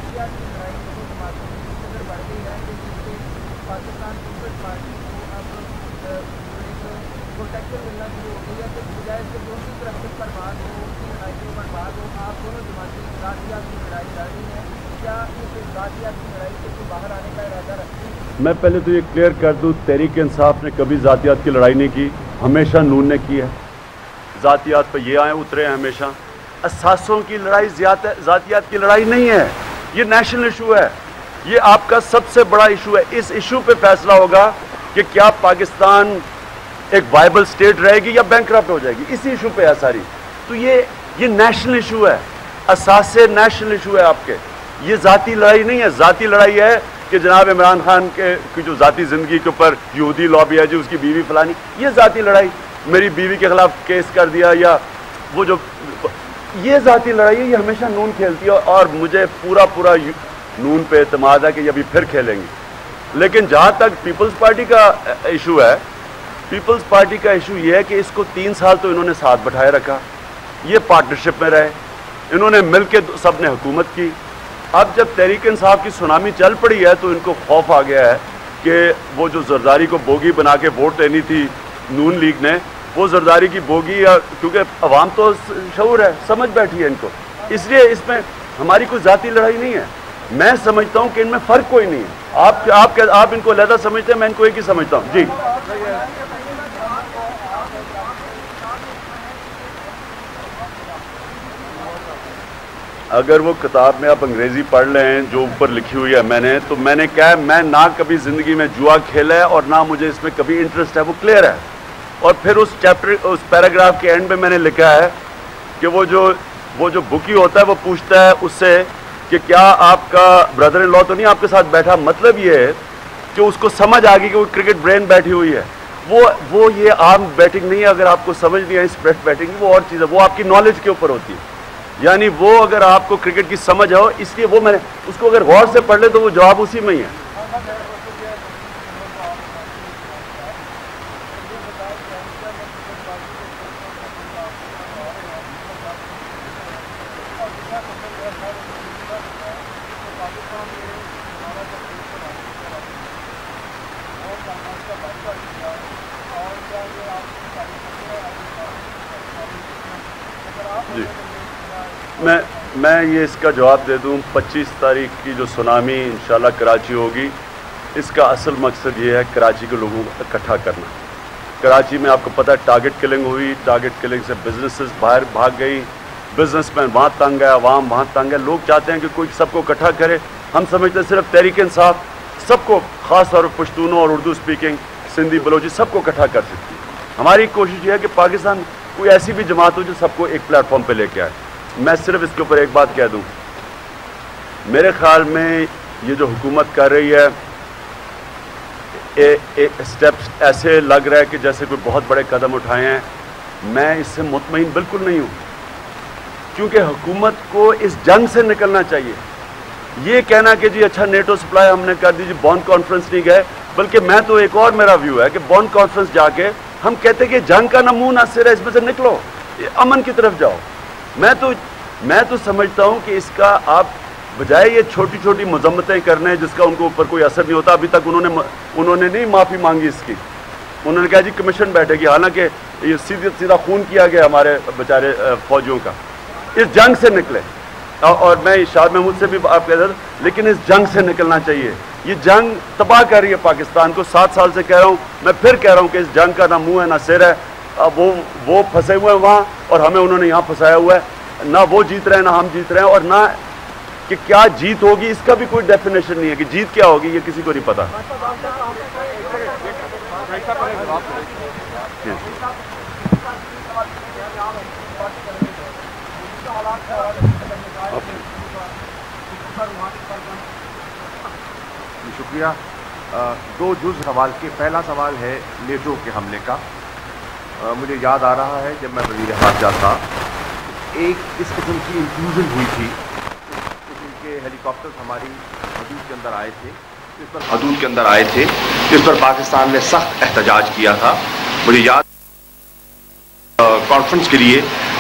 ذاتیات کی لڑائی دونوں جماعتوں میں اس قدر بڑھ گئی ہے کہ جس سے پاکستان پیپلز پارٹی کو اب پروٹیکشن ملنا شروع ہو گئی ہے کہ بجائے اس کے دوسری طرف سے برباد ہو ان کی لڑائیوں برباد ہو آپ دونوں جماعتیں ذاتیات کی لڑائی لڑ رہی ہیں کیا اس ذاتیات کی لڑائی سے باہر آنے کا ارادہ رکھتی ہیں؟ میں پہلے تو یہ کلیئر کر دوں تحریک انصاف نے کبھی ذاتیات کی لڑائی نہیں کی ہمیشہ نون نے کی ہے ذاتیات پہ یہ آئے اترے ہیں ہمیشہ اساسوں کی لڑائی ذاتیات کی لڑائی نہیں ہے یہ نیشنل ایشو ہے یہ آپ کا سب سے بڑا ایشو ہے اس ایشو پہ فیصلہ ہوگا کہ کیا پاکستان ایک وائبل سٹیٹ رہے گی یا بینکرپٹ ہو جائے گی اسی ایشو پہ ہے ساری تو یہ نیشنل ایشو ہے اساس نیشنل ایشو ہے آپ کے یہ ذاتی لڑائی نہیں ہے ذاتی لڑائی ہے کہ جناب عمران خان کی جو ذاتی زندگی کے اوپر یہودی لابی ہے جی اس کی بیوی فلانی یہ ذاتی لڑائی میری بیوی کے خلاف کیس کر دیا یا وہ جو یہ ذاتی لڑائی ہے یہ ہمیشہ نون کھیلتی ہے اور مجھے پورا نون پہ اعتماد ہے کہ یہ ابھی پھر کھیلیں گے لیکن جہاں تک پیپلز پارٹی کا ایشو ہے پیپلز پارٹی کا ایشو یہ ہے کہ اس کو 3 سال تو انہوں نے ساتھ بٹھائے رکھا یہ پارٹنرشپ میں رہے انہوں نے مل کے سب نے حکومت کی اب جب تحریک انصاف کی سونامی چل پڑی ہے تو ان کو خوف آ گیا ہے کہ وہ جو زرداری کو بوگی بنا کے ووٹ دینی تھی نون لیگ نے وہ زرداری کی بوگی کیونکہ عوام تو شعور ہے سمجھ بیٹھی ہے ان کو اس لیے اس میں ہماری کوئی ذاتی لڑائی نہیں ہے میں سمجھتا ہوں کہ ان میں فرق کوئی نہیں ہے آپ ان کو علیحدہ سمجھتے ہیں میں ان کو ایک ہی سمجھتا ہوں جی اگر وہ کتاب میں آپ انگریزی پڑھ لیں جو اوپر لکھی ہوئی ہے میں نے کہا میں نہ کبھی زندگی میں جوا کھیلا ہے اور نہ مجھے اس میں کبھی انٹرسٹ ہے وہ کلیئر ہے اور پھر اس پیراگراف کے اینڈ میں میں نے لکھا ہے کہ وہ جو بکی ہوتا ہے وہ پوچھتا ہے اس سے کہ کیا آپ کا بردر ان لا تو نہیں آپ کے ساتھ بیٹھا مطلب یہ ہے کہ اس کو سمجھ آ گئی کہ وہ کرکٹ برین بیٹھی ہوئی ہے وہ یہ عام بیٹنگ نہیں ہے اگر آپ کو سمجھ نہیں ہے اسپریٹ بیٹنگ وہ اور چیز ہے وہ آپ کی نالج کے اوپر ہوتی ہے یعنی وہ اگر آپ کو کرکٹ کی سمجھ ہو اس لیے وہ میں نے اس کو اگر غور سے پڑھ لے تو وہ جواب اسی میں ہی ہے جی میں یہ اس کا جواب دے دوں 25 تاریخ کی جو سونامی انشاءاللہ کراچی ہوگی اس کا اصل مقصد یہ ہے کراچی کے لوگوں کو اکٹھا کرنا کراچی میں آپ کو پتہ ہے ٹارگٹ کلنگ ہوئی ٹارگٹ کلنگ سے بزنسز باہر بھاگ گئی بزنس مین وہاں تنگ ہے عوام وہاں تنگ ہے لوگ چاہتے ہیں کہ کوئی سب کو اکٹھا کرے ہم سمجھتے ہیں صرف تحریک انصاف سب کو خاص طور پر پشتونوں اور اردو اسپیکنگ سندھی بلوچی سب کو اکٹھا کر سکتی ہے ہماری کوشش یہ ہے کہ پاکستان کوئی ایسی بھی جماعت ہو جو سب کو ایک پلیٹ فارم پہ لے کے آئے میں صرف اس کے اوپر ایک بات کہہ دوں میرے خیال میں یہ جو حکومت کر رہی ہے اسٹیپس ایسے لگ رہا ہے کہ جیسے کوئی بہت بڑے قدم اٹھائے ہیں میں اس سے مطمئن بالکل نہیں ہوں کیونکہ حکومت کو اس جنگ سے نکلنا چاہیے یہ کہنا کہ جی اچھا نیٹو سپلائی ہم نے کر دی جی بون کانفرنس نہیں گئے بلکہ میں تو ایک اور میرا ویو ہے کہ بون کانفرنس جا کے ہم کہتے کہ جنگ کا نمونہ سر ہے اس میں سے نکلو امن کی طرف جاؤ میں تو سمجھتا ہوں کہ اس کا آپ بجائے یہ چھوٹی چھوٹی مذمتیں کرنے جس کا ان کو اوپر کوئی اثر نہیں ہوتا ابھی تک انہوں نے نہیں معافی مانگی اس کی انہوں نے کہا جی کمیشن بیٹھے گی حالانکہ یہ سیدھا خون کیا گیا ہمارے بیچارے فوجیوں کا اس جنگ سے نکلے اور میں شاد محمود سے بھی آپ کہہ رہا تھا لیکن اس جنگ سے نکلنا چاہیے یہ جنگ تباہ کر رہی ہے پاکستان کو 7 سال سے کہہ رہا ہوں میں پھر کہہ رہا ہوں کہ اس جنگ کا نہ منہ ہے نہ سر ہے وہ پھنسے ہوئے ہیں وہاں اور ہمیں انہوں نے یہاں پھنسایا ہوا ہے نہ وہ جیت رہے ہیں نہ ہم جیت رہے ہیں اور نہ کہ کیا جیت ہوگی اس کا بھی کوئی ڈیفینیشن نہیں ہے کہ جیت کیا ہوگی یہ کسی کو نہیں پتا شکریہ 2 جز سوال کے پہلا سوال ہے نیٹو کے حملے کا مجھے یاد آ رہا ہے جب میں وزیر خارجہ تھا ایک اس قسم کی انفیوژن ہوئی تھی ان کے ہیلی کاپٹرز ہماری حدود کے اندر آئے تھے جس پر پاکستان نے سخت احتجاج کیا تھا مجھے یاد کانفرنس کے لیے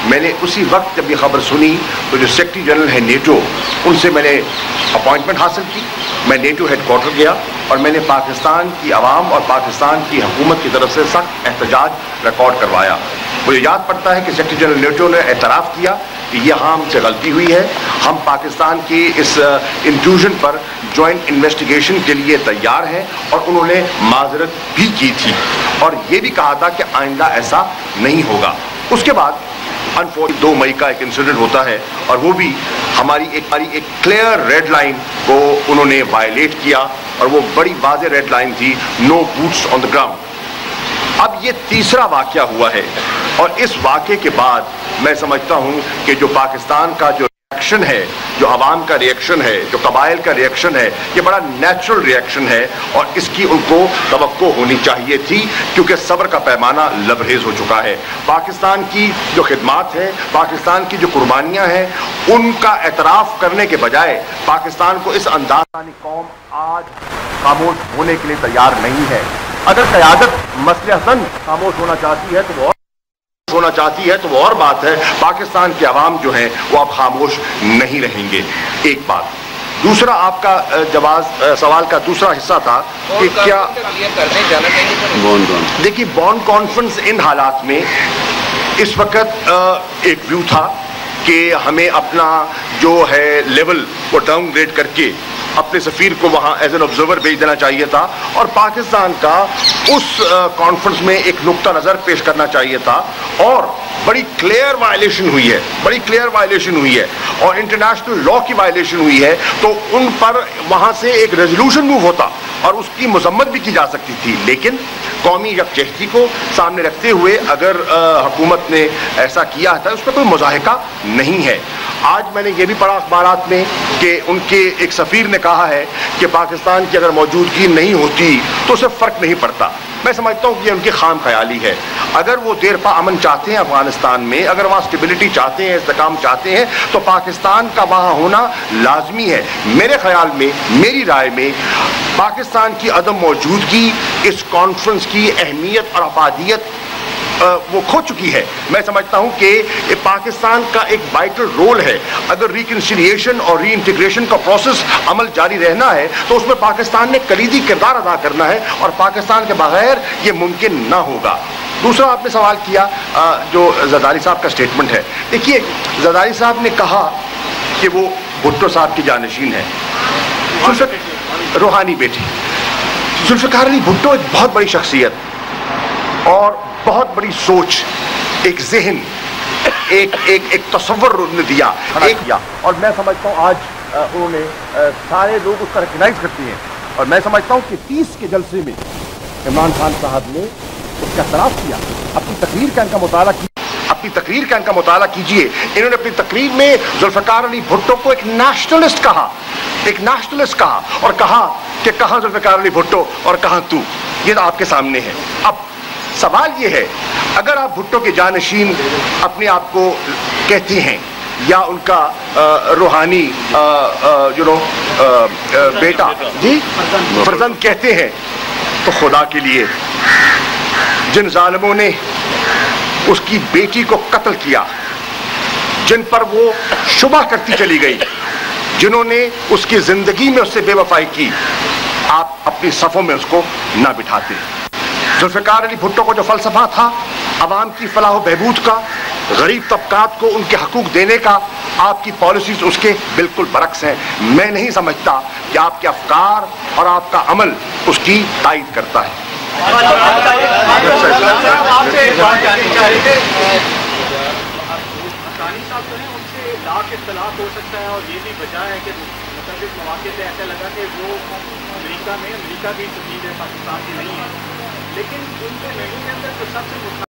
میں نے اسی وقت جب یہ خبر سنی تو جو سیکرٹری جنرل ہے نیٹو ان سے میں نے اپوائنٹمنٹ حاصل کی. میں نیٹو ہیڈ کوارٹر گیا اور میں نے پاکستان کی عوام اور پاکستان کی حکومت کی طرف سے سخت احتجاج ریکارڈ کروایا. مجھے یاد پڑتا ہے کہ سیکرٹری جنرل نیٹو نے اعتراف کیا کہ یہاں ہم سے غلطی ہوئی ہے, ہم پاکستان کی اس انٹروژن پر جوائنٹ انویسٹیگیشن کے لیے تیار ہیں, اور انہوں نے معذرت بھی کی تھی اور یہ بھی کہا تھا کہ آئندہ ایسا نہیں ہوگا. اس کے بعد 2 مئی کا ایک انسیڈنٹ ہوتا ہے اور وہ بھی ہماری ایک کلیئر ریڈ لائن کو انہوں نے وائلیٹ کیا, اور وہ بڑی واضح ریڈ لائن تھی, نو بوٹس آن دا گراؤنڈ. اب یہ تیسرا واقعہ ہوا ہے, اور اس واقعے کے بعد میں سمجھتا ہوں کہ جو پاکستان کا جو ریئیکشن ہے, جو عوام کا ریئیکشن ہے, جو قبائل کا ریئیکشن ہے, یہ بڑا نیچرل ریئیکشن ہے, اور اس کی ان کو توقع ہونی چاہیے تھی, کیونکہ صبر کا پیمانہ لبریز ہو چکا ہے. پاکستان کی جو خدمات ہیں, پاکستان کی جو قربانیاں ہیں, ان کا اعتراف کرنے کے بجائے پاکستان کو اس انداز قوم آج خاموش ہونے کے لیے تیار نہیں ہے. اگر قیادت مصلحتاً خاموش ہونا چاہتی ہے تو وہ اور بات ہے. پاکستان کے عوام جو ہیں وہ اب خاموش نہیں رہیں گے. ایک بات. دوسرا آپ کا سوال کا دوسرا حصہ تھا کہ کیا دیکھیے بانڈ کانفرنس ان حالات میں اس وقت ایک ویو تھا کہ ہمیں اپنا جو ہے لیول وہ ڈاؤن گریڈ کر کے اپنے سفیر کو وہاں ایز این آبزرور بھیج دینا چاہیے تھا, اور پاکستان کا اس کانفرنس میں ایک نقطہ نظر پیش کرنا چاہیے تھا. اور بڑی کلیئر وائلیشن ہوئی ہے, اور انٹرنیشنل لا کی وائلیشن ہوئی ہے, تو ان پر وہاں سے ایک ریزولوشن موو ہوتا اور اس کی مذمت بھی کی جا سکتی تھی. لیکن قومی یکجہتی کو سامنے رکھتے ہوئے اگر حکومت نے ایسا کیا تھا, اس پہ کوئی مضاحکہ نہیں ہے. آج میں نے یہ بھی پڑھا اخبارات میں کہ ان کے ایک سفیر نے کہا ہے کہ پاکستان کی اگر موجودگی نہیں ہوتی تو اسے فرق نہیں پڑتا. میں سمجھتا ہوں کہ یہ ان کی خام خیالی ہے. اگر وہ دیر پا امن چاہتے ہیں افغانستان میں, اگر وہاں اسٹیبلٹی چاہتے ہیں, استحکام چاہتے ہیں, تو پاکستان کا وہاں ہونا لازمی ہے. میرے خیال میں, میری رائے میں, پاکستان کی عدم موجودگی اس کانفرنس کی اہمیت اور افادیت وہ کھو چکی ہے. میں سمجھتا ہوں کہ پاکستان کا ایک وائٹل رول ہے. اگر ریکنسیلیشن اور ری انٹیگریشن کا پروسیس عمل جاری رہنا ہے تو اس میں پاکستان نے کلیدی کردار ادا کرنا ہے, اور پاکستان کے بغیر یہ ممکن نہ ہوگا. دوسرا آپ نے سوال کیا جو زرداری صاحب کا سٹیٹمنٹ ہے. دیکھیے زرداری صاحب نے کہا کہ وہ بھٹو صاحب کی جانشین ہے, روحانی بیٹی. ذوالفقار علی بھٹو ایک بہت بڑی شخصیت اور بہت بڑی سوچ, ایک ذہن, ایک تصور نے دیا, اور میں سمجھتا ہوں آج انہوں نے سارے لوگ اس کا ریکگنائز کرتے ہیں. اور میں سمجھتا ہوں کہ 30 کے جلسے میں عمران خان صاحب نے اس کا اعتراف کیا. اپنی تقریر کا ان کا مطالعہ کیجیے. انہوں نے اپنی تقریر میں ذوالفقار علی بھٹو کو ایک نیشنلسٹ کہا, اور کہا کہ کہاں ذوالفقار علی بھٹو اور کہاں تو. یہ آپ کے سامنے ہے. اب سوال یہ ہے, اگر آپ بھٹو کے جانشین اپنے آپ کو کہتے ہیں یا ان کا روحانی بیٹا فرزند کہتے ہیں, تو خدا کے لیے جن ظالموں نے اس کی بیٹی کو قتل کیا, جن پر وہ شبہ کرتی چلی گئی, جنہوں نے اس کی زندگی میں اس سے بے وفائی کی, آپ اپنی صفوں میں اس کو نہ بٹھاتے. ذوالفقار علی بھٹو کو جو فلسفہ تھا عوام کی فلاح و بہبود کا, غریب طبقات کو ان کے حقوق دینے کا, آپ کی پالیسیز اس کے بالکل برعکس ہیں. میں نہیں سمجھتا کہ آپ کے افکار اور آپ کا عمل اس کی تائید کرتا ہے. اختلاف ہو سکتا ہے, اور یہ بھی وجہ ہے کہ مختلف مواقع سے ایسا لگا کہ وہ امریکہ کی سفیر ہے, پاکستان کی نہیں ہے, لیکن ان کے میٹنگ کے اندر جو سب سے